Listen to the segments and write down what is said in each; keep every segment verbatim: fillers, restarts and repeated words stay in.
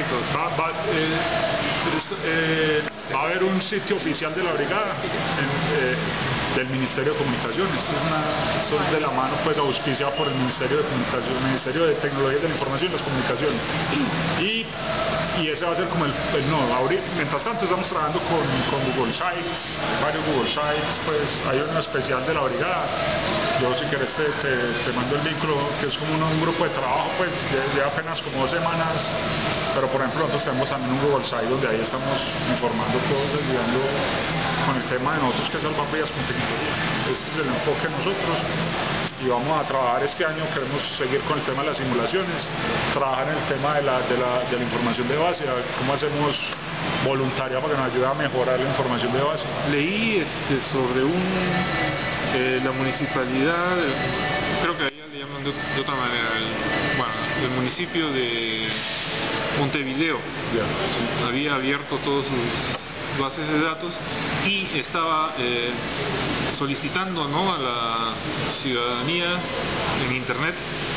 proyectos? Va, va, eh, es, eh, va a haber un sitio oficial de la brigada en, eh, del Ministerio de Comunicaciones. Esto es, una, esto es de la mano, pues, auspiciado por el Ministerio de Comunicación, el Ministerio de Tecnología de la Información y las Comunicaciones. Y, y ese va a ser como el, el nodo. Ahorita, mientras tanto estamos trabajando con, con Google Sites, varios Google Sites, pues hay uno especial de la brigada. Yo si quieres te, te, te mando el vínculo, que es como un, un grupo de trabajo, pues de, de apenas como dos semanas, pero por ejemplo nosotros tenemos también un Google Site donde ahí estamos informando cosas, ayudando con el tema de nosotros que es salvar vidas con tecnología. Este es el enfoque de nosotros y vamos a trabajar este año, queremos seguir con el tema de las simulaciones, trabajar en el tema de la, de la, de la información de base, a ver cómo hacemos voluntaria para que nos ayude a mejorar la información de base. Leí este, sobre un, eh, la municipalidad, creo que allá le llaman de, de otra manera, el, bueno, el municipio de Montevideo, Yeah. había abierto todas sus bases de datos y estaba eh, solicitando, ¿no?, a la ciudadanía en internet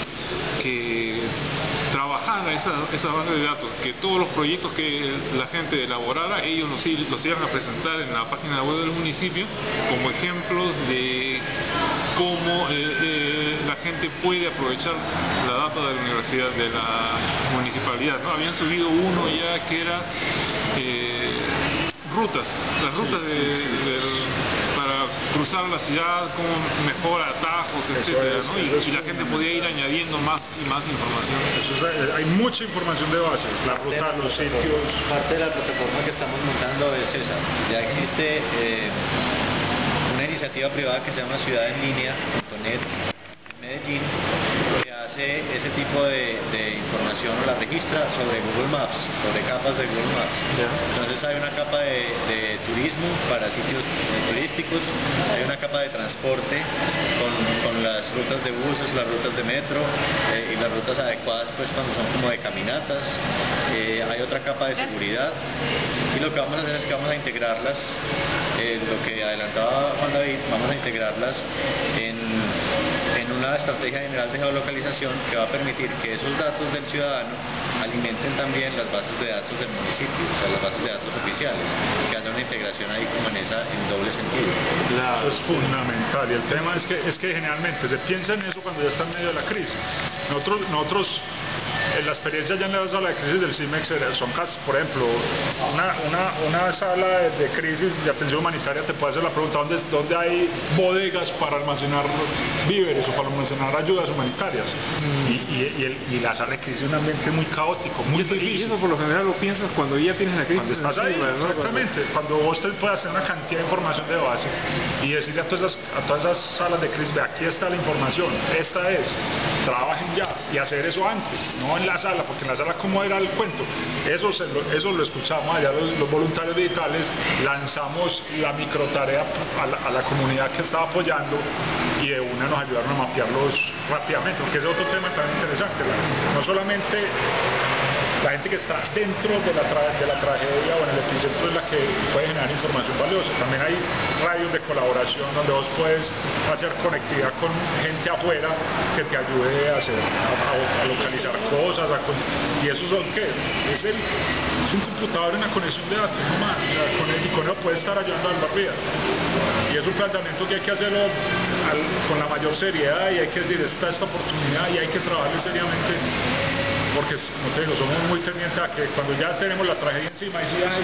que trabajara esa, esa base de datos, que todos los proyectos que la gente elaborara, ellos los, los iban a presentar en la página web del municipio como ejemplos de cómo eh, eh, la gente puede aprovechar la data de la universidad, de la municipalidad, ¿no? Habían subido uno ya que era eh, rutas, las rutas sí, de, sí, sí. de, para cruzar la ciudad, cómo mejora atajos, etcétera, es, ¿no? Y, y la gente podía ir añadiendo más y más información. Eso es, hay mucha información de base, la ruta, los sitios. Parte de la plataforma que estamos montando es esa. Ya existe eh, una iniciativa privada que se llama ciudad en línea punto net en Medellín, que hace ese tipo de, de información, o la registra sobre Google Maps, sobre capas de Google Maps. Yeah. Entonces hay una capa de, de turismo para sitios turísticos, hay una capa de transporte con, con las rutas de buses, las rutas de metro eh, y las rutas adecuadas pues cuando son como de caminatas. Eh, hay otra capa de seguridad y lo que vamos a hacer es que vamos a integrarlas, eh, lo que adelantaba Juan David, vamos a integrarlas en en una estrategia general de geolocalización que va a permitir que esos datos del ciudadano alimenten también las bases de datos del municipio, o sea, las bases de datos oficiales, que haya una integración ahí como en esa, en doble sentido. Claro. Eso es fundamental, y el tema es que, es que generalmente se piensa en eso cuando ya está en medio de la crisis. Nosotros, nosotros en la experiencia ya en la sala de crisis del CIMEX son casos, por ejemplo, una, una, una sala de, de crisis de atención humanitaria te puede hacer la pregunta ¿dónde, dónde hay bodegas para almacenar víveres o para almacenar ayudas humanitarias? Mm. Y, y, y, el, y la sala de crisis es un ambiente muy caótico, muy y eso, difícil. Y eso por lo general lo piensas cuando ya tienes la crisis. Cuando estás ahí, ¿no? exactamente. Cuando vos te puedes hacer una cantidad de información de base y decirle a todas esas, a todas esas salas de crisis, ve, aquí está la información, esta es, trabajen ya, y hacer eso antes, no en la sala, porque en la sala cómo era el cuento. Eso, se lo, eso lo escuchamos allá los, los voluntarios digitales, lanzamos la microtarea a la, a la comunidad que estaba apoyando y de una nos ayudaron a mapearlos rápidamente, porque ese es otro tema también interesante, la, no solamente la gente que está dentro de la, tra de la tragedia o en el epicentro es la que puede generar información valiosa. También hay radios de colaboración donde vos puedes hacer conectividad con gente afuera que te ayude a, hacer, a, a, a localizar cosas. A, ¿Y eso son qué? Es, el, es un computador en una conexión de datos, no más. Con el, y con eso puede estar ayudando a salvar vidas. Y es un planteamiento que hay que hacerlo al, con la mayor seriedad y hay que decir, está esta oportunidad y hay que trabajarle seriamente. Porque, como te digo, somos muy pendientes a que cuando ya tenemos la tragedia encima, y sí, ay,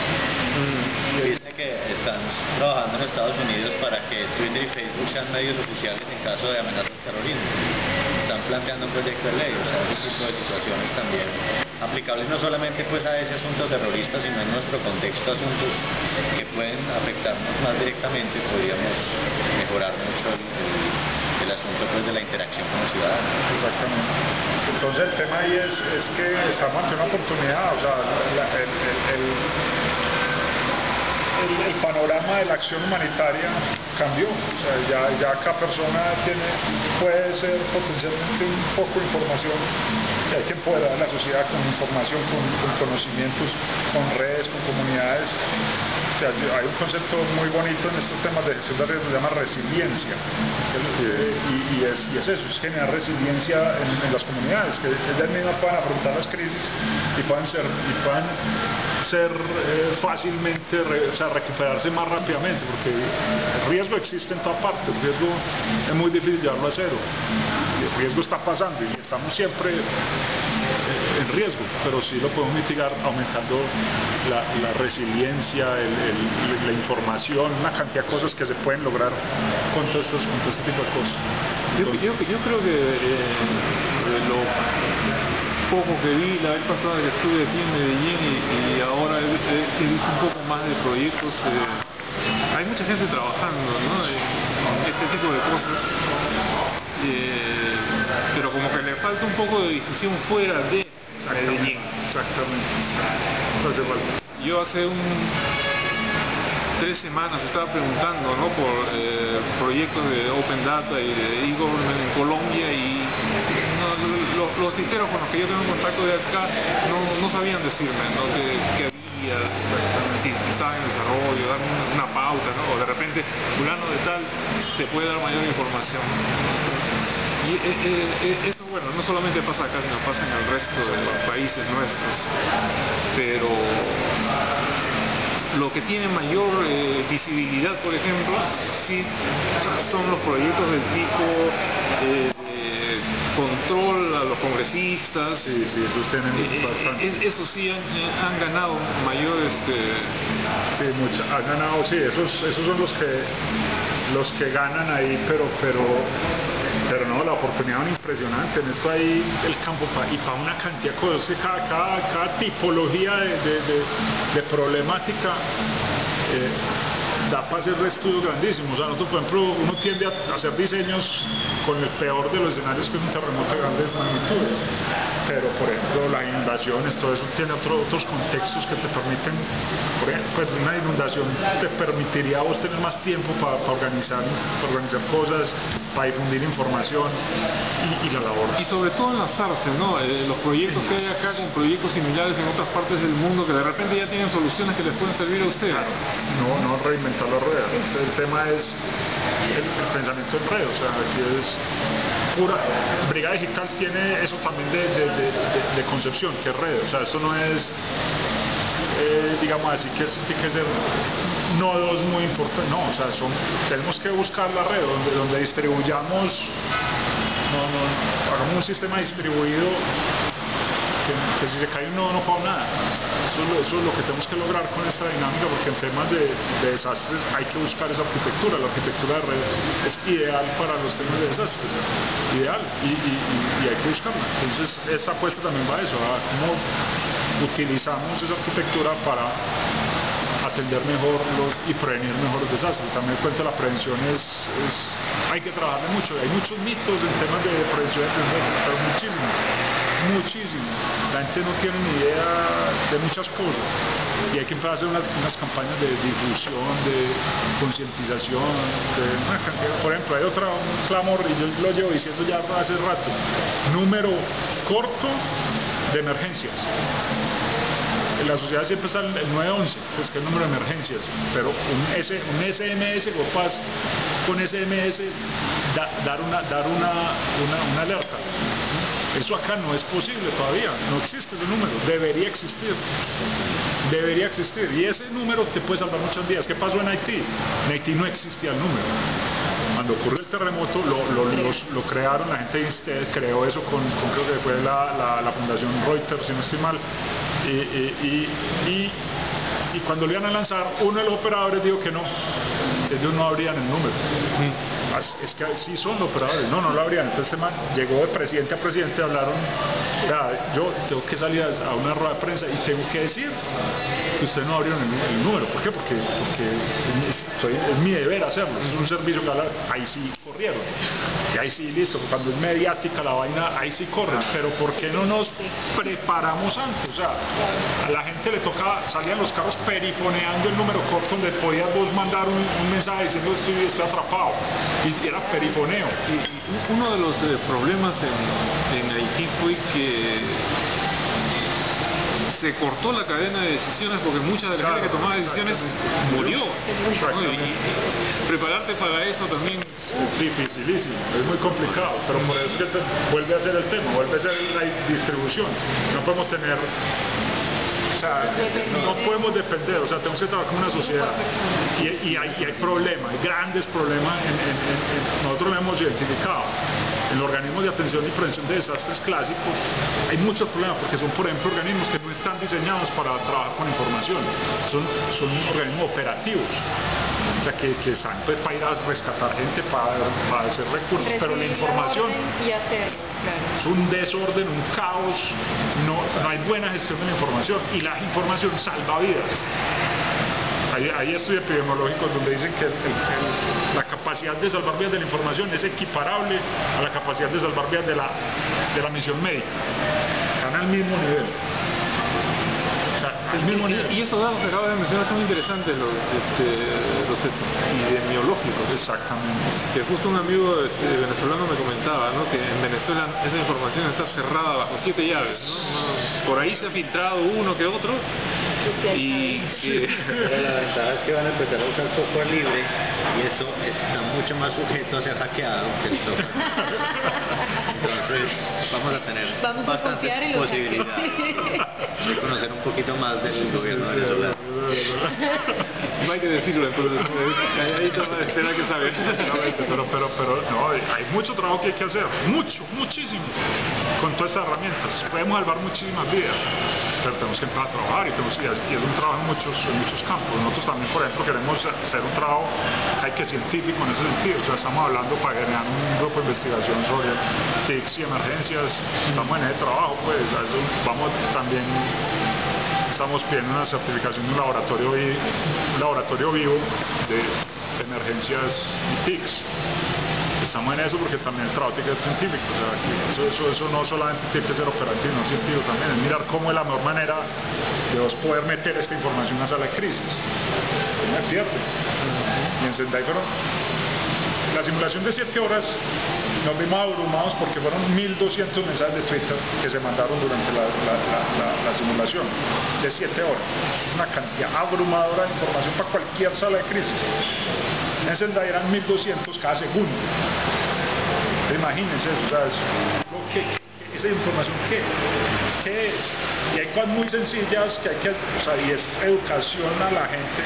mm. Dice que están trabajando en Estados Unidos para que Twitter y Facebook sean medios oficiales en caso de amenazas de terrorismo. Están planteando un proyecto de ley, o sea, ese tipo de situaciones también aplicables no solamente pues a ese asunto terrorista, sino en nuestro contexto asuntos que pueden afectarnos más directamente, podríamos mejorar mucho el, el el asunto pues de la interacción con los ciudadanos. Exactamente. Entonces el tema ahí es, es que estamos ante una oportunidad, o sea, la, el, el, el, el, el panorama de la acción humanitaria cambió, o sea, ya, ya cada persona tiene, puede ser potencialmente un poco de información, y hay que empoderar a la sociedad con información, con, con conocimientos, con redes, con comunidades. sea, hay un concepto muy bonito en estos temas de gestión de riesgos, se llama resiliencia. Eh, y, y, es, y es eso, es generar resiliencia en, en las comunidades, que ellas mismas puedan afrontar las crisis y puedan ser, y puedan ser eh, fácilmente, re, o sea, recuperarse más rápidamente, porque el riesgo existe en toda parte, el riesgo es muy difícil llevarlo a cero, y el riesgo está pasando y estamos siempre en riesgo, pero sí lo podemos mitigar aumentando la, la resiliencia, el, el, la información, una cantidad de cosas que se pueden lograr con todo, estos, con todo este tipo de cosas. Yo, yo, yo creo que eh, lo poco que vi la vez pasada que estuve aquí en Medellín y, y ahora he, he, he visto un poco más de proyectos, eh, hay mucha gente trabajando, ¿no?, en este tipo de cosas. Eh, pero como que le falta un poco de difusión fuera de Medellín. Exactamente. Entonces, bueno. Yo hace un tres semanas estaba preguntando, ¿no?, por eh, proyectos de Open Data y de e-government en Colombia, y no, lo, los titeros con los que yo tengo contacto de acá no, no sabían decirme, ¿no?, que, que había, exactamente, que estaba en desarrollo, darme una, una pauta, ¿no?, o de repente fulano de tal se puede dar mayor información. Y eh, eh, eso, bueno, no solamente pasa acá, sino pasa en el resto de los países nuestros, pero lo que tiene mayor eh, visibilidad, por ejemplo, sí, son los proyectos del tipo eh, de control a los congresistas. Sí, sí, esos tienen eh, bastante. Eh, esos sí han, han ganado mayor... Este... Sí, mucha, han ganado, sí, esos, esos son los que los que ganan ahí, pero pero pero no, la oportunidad es impresionante. En esto hay el campo pa, y para una cantidad de cosas, que cada, cada, cada tipología de, de, de, de problemática eh, da para hacer estudios grandísimos. O sea, nosotros, por ejemplo, uno tiende a hacer diseños con el peor de los escenarios, que es un terremoto de grandes magnitudes, pero por ejemplo las inundaciones, todo eso tiene otro, otros contextos que te permiten, por ejemplo, pues una inundación te permitiría a vos tener más tiempo para pa organizar, pa organizar cosas, para difundir información y, y la labor. Y sobre todo enlazarse, ¿no? Eh, los proyectos que hay acá con proyectos similares en otras partes del mundo que de repente ya tienen soluciones que les pueden servir a ustedes. No, no reinventar la rueda. El tema es el, el pensamiento en red, o sea, aquí es pura. Brigada Digital tiene eso también de, de, de, de, de concepción, que es red, o sea, esto no es, eh, digamos así, que esto tiene que ser nodos muy importantes, no, o sea, son, tenemos que buscar la red donde, donde distribuyamos, no, no, hagamos un sistema distribuido que, que si se cae un nodo no paga nada. Eso es, lo, eso es lo que tenemos que lograr con esta dinámica, porque en temas de, de desastres hay que buscar esa arquitectura. La arquitectura de red es ideal para los temas de desastres, ideal, y, y, y hay que buscarla. Entonces esta apuesta también va a eso, a cómo utilizamos esa arquitectura para atender mejor los, y prevenir mejor los desastres. También cuento la prevención es, es hay que trabajarle mucho, hay muchos mitos en temas de prevención, pero muchísimo, muchísimo. La gente no tiene ni idea de muchas cosas y hay que empezar a hacer unas, unas campañas de difusión, de concientización, de una cantidad. Por ejemplo, hay otra, un clamor, y yo lo llevo diciendo ya hace rato, número corto de emergencias. En la sociedad siempre está el nueve once, que es que el número de emergencias, pero un, S, un S M S, vos vas con S M S da, dar, una, dar una, una, una alerta. Eso acá no es posible todavía, no existe ese número, debería existir, debería existir, y ese número te puede salvar muchas vidas. ¿Qué pasó en Haití? En Haití no existía el número. Cuando ocurrió el terremoto lo, lo, los, lo crearon, la gente de Instead creó eso con, con creo que fue la, la, la fundación Reuters, si no estoy mal, y, y, y, y cuando lo iban a lanzar, uno de los operadores dijo que no, ellos no abrían el número. Mm. Es que sí son los operadores, no, no lo abrían. Entonces este man llegó de presidente a presidente, hablaron, vea, yo tengo que salir a una rueda de prensa y tengo que decir que ustedes no abrieron el, el número. ¿Por qué? Porque, porque estoy, es mi deber hacerlo, es un servicio que habla, ahí sí corrieron, y ahí sí listo, cuando es mediática la vaina, ahí sí corren, pero ¿por qué no nos preparamos antes? O sea, a la gente le toca, salían los carros perifoneando el número corto donde podías vos mandar un, un mensaje diciendo estoy, estoy atrapado, y era perifoneo. Y, y uno de los eh, problemas en, en Haití fue que se cortó la cadena de decisiones porque mucha de la Claro, gente que tomaba decisiones murió. Exactamente. ¿no? Y prepararte para eso también. Es dificilísimo, es muy complicado, pero por eso es que te vuelve a ser el tema, vuelve a ser la distribución. No podemos tener, o sea, no podemos depender, o sea, tenemos que trabajar como una sociedad. Y, y, hay, y hay problemas, hay grandes problemas, en, en, en, en- nosotros lo hemos identificado. En los organismos de atención y prevención de desastres clásicos hay muchos problemas porque son, por ejemplo, organismos que no están diseñados para trabajar con información, son, son organismos operativos. O sea, que, que están pues, para ir a rescatar gente, para, para hacer recursos, pero la Recibir información orden y hacerlo, claro. es un desorden, un caos, no, no hay buena gestión de la información y la información salva vidas. Hay, hay estudios epidemiológicos donde dicen que el- el- el- la capacidad de salvar vidas de la información es equiparable a la capacidad de salvar vidas de la, de la misión médica. Están al mismo nivel. O sea, al mismo nivel. Y, y esos datos que acabas de mencionar son interesantes, los, este, los epidemiológicos. Exactamente. Que justo un amigo este, venezolano me comentaba, ¿no? Que en Venezuela esa información está cerrada bajo siete llaves, ¿no? No, por ahí se ha filtrado uno que otro y que Pero la ventaja es que van a empezar a usar software libre y eso está mucho más sujeto a ser hackeado que el software. Entonces vamos a tener Vamos a confiar bastantes en los posibilidades de conocer un poquito más del gobierno venezolano. no hay que decirlo, entonces calladito para esperar que salga. Exactamente, pero, pero, pero no, hay mucho trabajo que hay que hacer, mucho, muchísimo, con todas estas herramientas. Podemos salvar muchísimas vidas, pero tenemos que empezar a trabajar y, tenemos, y, es, y es un trabajo en muchos, en muchos campos. Nosotros también, por ejemplo, queremos hacer un trabajo hay que científico en ese sentido. O sea, estamos hablando para generar un grupo de investigación sobre T I Cs y emergencias. Estamos en ese trabajo, pues, a eso vamos también. Estamos pidiendo una certificación de un laboratorio, vi- un laboratorio vivo de emergencias y T I Cs. Estamos en eso porque también el trabajo tiene que ser científico. O sea, que eso, eso, eso no solamente tiene que ser operativo, no científico también. Es mirar cómo es la mejor manera de vos poder meter esta información en una sala de crisis. No me pierde. Y en Sendai fueron la simulación de siete horas. Nos vimos abrumados porque fueron mil doscientos mensajes de Twitter que se mandaron durante la, la, la, la, la simulación de siete horas. Es una cantidad abrumadora de información para cualquier sala de crisis. En Sendai eran mil doscientos cada segundo. Imagínense eso, o sea, es- ¿qué, qué- esa información qué, qué es? Y hay cosas muy sencillas que hay que, o sea, y es educación a la gente.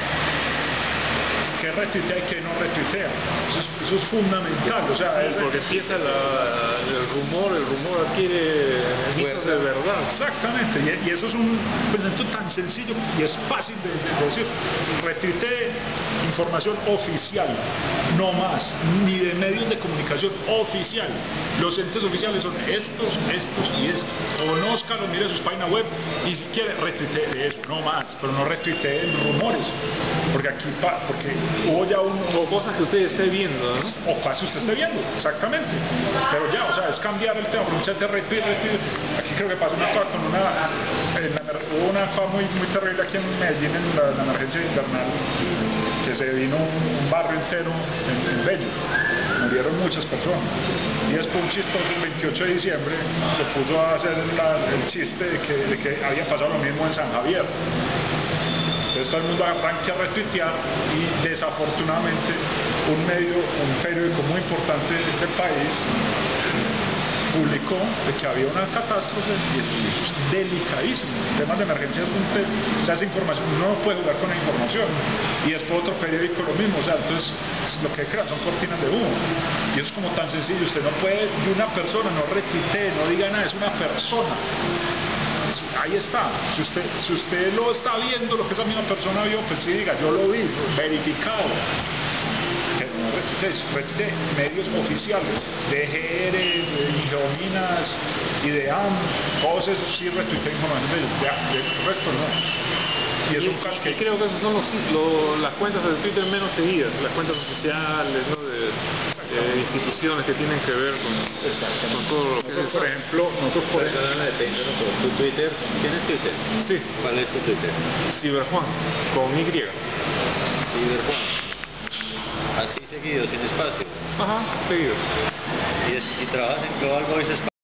Que retuitea y que no retuitea. Eso es, eso es fundamental. O sea, es, porque empieza la, el rumor, el rumor adquiere visos de verdad. exactamente. Y, y eso es un pensamiento tan sencillo y es fácil de, de decir. Retuitee información oficial, no más, ni de medios de comunicación oficial. Los entes oficiales son estos, estos y estos. Conózcalo, mire sus páginas web y si quiere retuitee de eso, no más, pero no retuitee rumores. Porque aquí, pa, porque hubo ya un, O cosas que usted esté viendo, ¿no? o casi usted esté viendo, exactamente. Pero ya, o sea, es cambiar el tema, pero mucha gente retweet, retweet. Aquí creo que pasó una cosa con una, en la emer- hubo una cosa muy, muy terrible aquí en Medellín en la, en la emergencia invernal, que se vino un, un barrio entero en, en Bello, murieron muchas personas. Y después un chistoso el veintiocho de diciembre se puso a hacer la- el chiste de que, de que había pasado lo mismo en San Javier. Entonces todo el mundo arranca a retuitear y desafortunadamente un medio, un periódico muy importante del país publicó de que había una catástrofe y eso, y eso es delicadísimo. Temas de emergencia es un tema, o sea, esa información, uno no puede jugar con la información. Y después otro periódico lo mismo, o sea, entonces lo que crean son cortinas de humo. Y eso es como tan sencillo, usted no puede, y una persona no retuitee, no diga nada, es una persona. Ahí está, si usted, si usted lo está viendo, lo que esa misma persona vio, pues sí diga, yo lo vi, verificado. Que no retuitees, retuitee medios oficiales, de G R, de Geominas y de A M, todos esos sí retuiteen información de ellos, ya, el resto no. Y es un caso Y que creo que esas son los, lo- las cuentas de Twitter menos seguidas, las cuentas oficiales, ¿no? de, de instituciones que tienen que ver con, con todo lo que nosotros, es. por ejemplo, nosotros por ejemplo, Perdóname, Pedro, por tu Twitter. ¿Tienes Twitter? Sí, ¿Cuál es tu Twitter? Ciberjuan, con Y. Ciberjuan. Así seguido, sin espacio. Ajá, seguido. Y, es- y trabajas en Global Voices.